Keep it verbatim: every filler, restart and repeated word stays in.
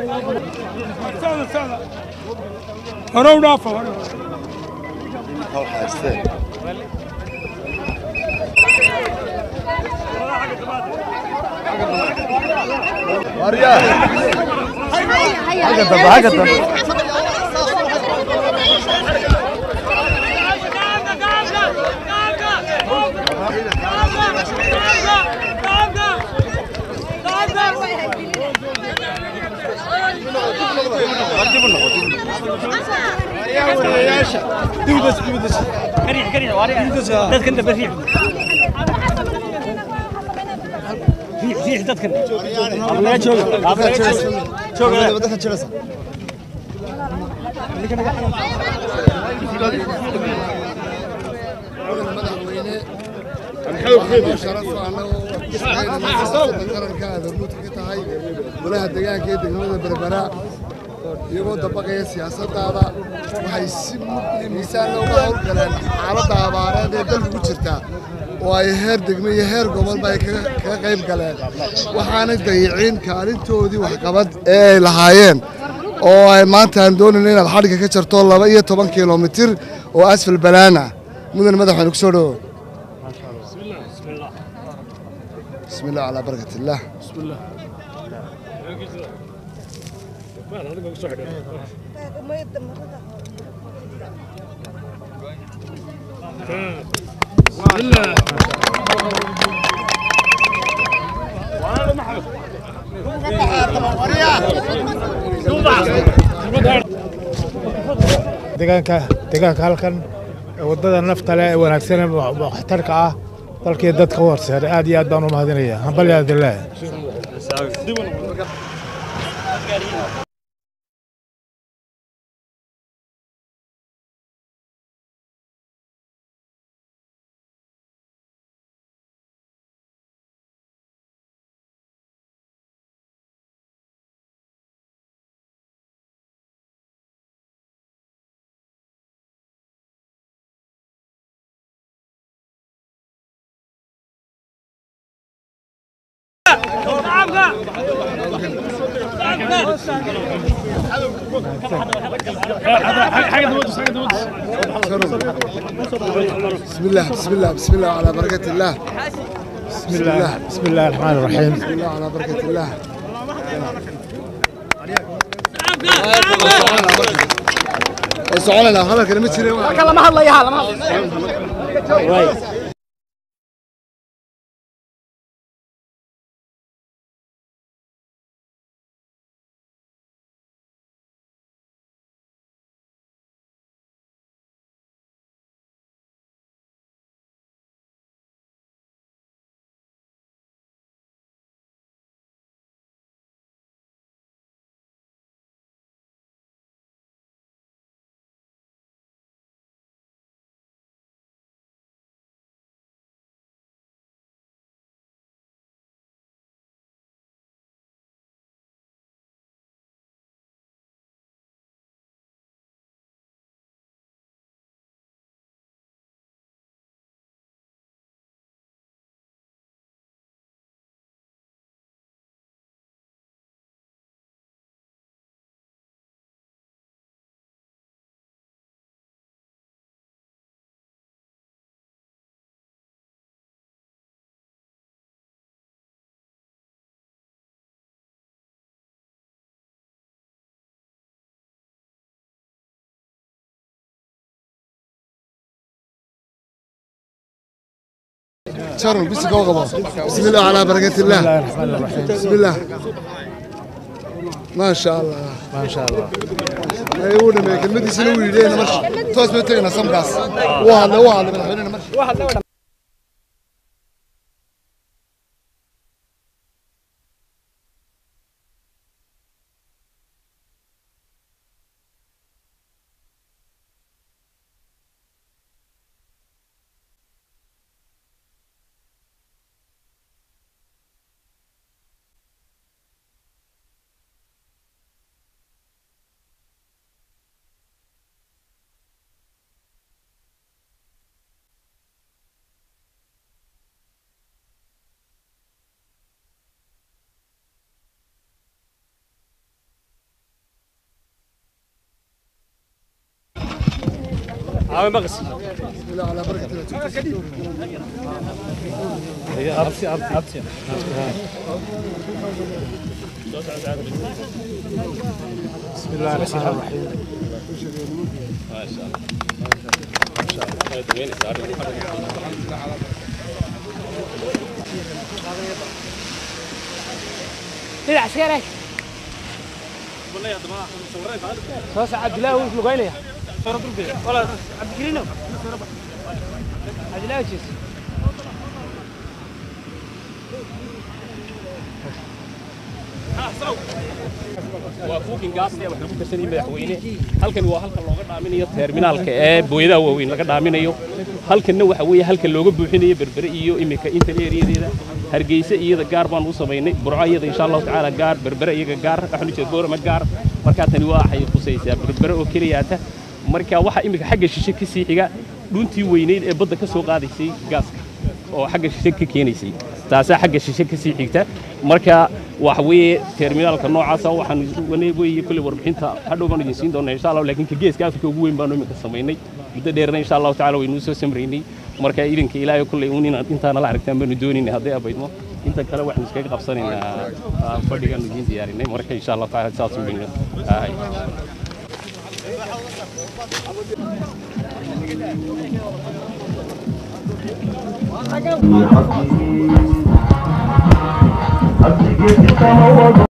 سهل سهل هرو نافع هرو هو حاسين وريا هيا هيا هيا دودس دودس كريح كريح واري دودس كنت بريح ريح ريح دودس كنت الله شوق الله شوق شوق بدك تشرسه ولا هالدجاج كده جنود بربراء يقول طبقة سياسة هذا وحيسمى مثال لو ما أقول كلام عرض عبارات يدل بوشرتها ويهر دقمي يهر قبل باي كغيب كلام وحنا ضيعين كارين تودي وحقبت إيه لهاين أو ما تندون إننا الحركة كشر طول الله بقية طبعا كيلومتر وأسفل بلانا من المدح نكسره بسم الله بسم الله بسم الله على بركة الله بسم الله deegaanka deegaanka halkan wadada nafta leh ee wanaagsan ee waxtarka ah dalkii dadka warseer aad iyo aad baan u mahadinayaa hambal yaa dilaa بسم الله بسم الله بسم الله على بركة الله بسم الله بسم الله الرحمن الرحيم بسم الله على بركة الله سؤالنا هذا كلمة شيء ما الله يا ما شرم بس كوغبا بسم الله على بركة الله بسم الله الرحمن الرحيم بسم الله ما شاء الله ما شاء الله أيوة ما كلمتي سنوي لينا مش توس متينا سمكاس واحد واحد من مش واحد عامل مغسي إلى على بركة الله هي أبسي أبسي بسم الله الرحمن الرحيم ما شاء الله ما شاء الله وين صار طلع سيرك والله يا جماعه صورين صوص عبد الله وش لقينا صور بالبيت والله عبد الكريم عبد الله وش وفوقين قاصية وحنا كنا سنين مدحوينه halkan waa halkan looga dhaaminayo terminalka ee booyadaha waaweyn laga dhaaminayo halkan waxa weeye halkan looga buuxinayo berbere iyo imika inta eeriyadeeda hargeysa iyada gaar baan u sameynay burco iyada insha Allah taala gaar berbere iyaga gaar waxaan u jeed boorama gaar marka tani waa waxay khusaysaa berbere oo kaliyaata marka waxa imika xagga shishe ka sii xiga dhuntii weyneyd ee badda ka soo qaadaysay gaaska oo xagga shishe ka keenaysay taasa xagga shishe ka sii xigta marka waxa weeye terminalka noocaas ah waxaan weeye kulli warbixinta hadhow baan idin siin doonaa insha Allah laakiin ka geeska Afrika ugu weyn baan imika sameynay muddo dheerna insha Allah taala waynu soo samreynay marka idinka ilaahay kulli uun intaana la aragtaan baan doonina haddii abaydmo inta kale waxaan iskaga qabsanaynaa fadhigan idin diyaarinay marka insha Allah taala saas u weyn حقيقي